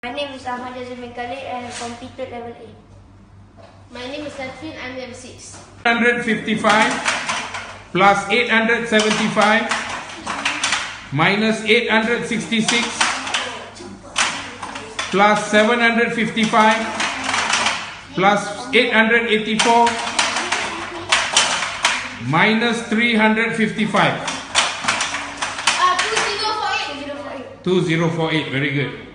My name is Ahmad Jazamin Khalid and I completed level 8. My name is Satrin, I'm level 6. 155 plus 875 minus 866 plus 755 plus 884 minus 355. 2048. 2048, very good.